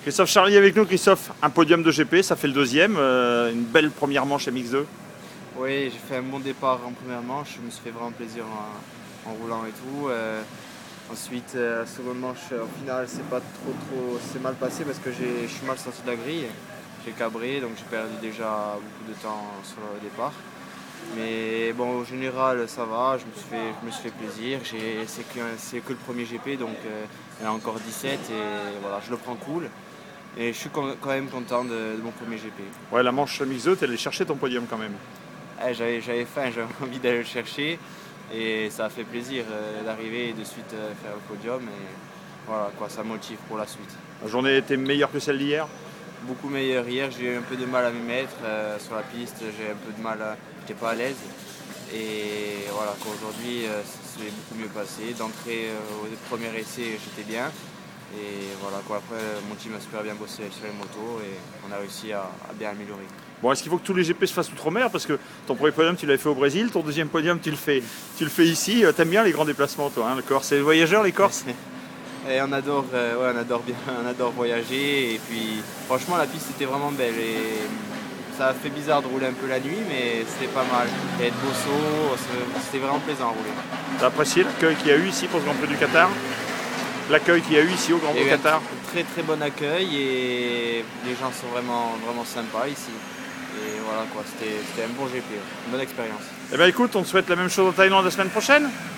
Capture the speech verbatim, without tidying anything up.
Christophe Charlier avec nous. Christophe, un podium de G P, ça fait le deuxième, euh, une belle première manche M X deux. Oui, j'ai fait un bon départ en première manche, je me suis fait vraiment plaisir en, en roulant et tout. Euh, ensuite, euh, la seconde manche, au final, c'est pas trop trop, c'est mal passé parce que je suis mal sorti de la grille. J'ai cabré, donc j'ai perdu déjà beaucoup de temps sur le départ. Mais bon, au général, ça va, je me suis fait, je me suis fait plaisir. C'est que, que le premier G P, donc euh, il y en a encore dix-sept et voilà, je le prends cool. Et je suis quand même content de, de mon premier G P. Ouais, la manche M X deux, t'es allé chercher ton podium quand même. Eh, j'avais, j'avais faim, j'avais envie d'aller le chercher et ça a fait plaisir euh, d'arriver et de suite euh, faire le podium. Et voilà, quoi, ça motive pour la suite. La journée était meilleure que celle d'hier? Beaucoup meilleure hier, j'ai eu un peu de mal à m'y mettre euh, sur la piste, j'ai un peu de mal, à... j'étais pas à l'aise. Et voilà, aujourd'hui, euh, c'est beaucoup mieux passé. D'entrée euh, au premier essai, j'étais bien. Et voilà, quoi, après, mon team a super bien bossé sur les motos et on a réussi à, à bien améliorer. Bon, est-ce qu'il faut que tous les G P se fassent outre-mer? Parce que ton premier podium, tu l'avais fait au Brésil, ton deuxième podium, tu le fais, tu le fais ici. T'aimes bien les grands déplacements, toi, hein, le Corse? C'est les voyageurs, les Corses? Et on adore, euh, ouais, on adore bien, on adore voyager. Et puis, franchement, la piste était vraiment belle. Et ça a fait bizarre de rouler un peu la nuit, mais c'était pas mal. Et être bosso, c'était vraiment plaisant à rouler. T'as apprécié l'accueil qu'il y a eu ici pour ce Grand Prix du Qatar? L'accueil qu'il y a eu ici au Grand Prix du Qatar? Un très très bon accueil et les gens sont vraiment, vraiment sympas ici. Et voilà quoi, c'était un bon G P, une bonne expérience. Eh bien écoute, on te souhaite la même chose en Thaïlande la semaine prochaine.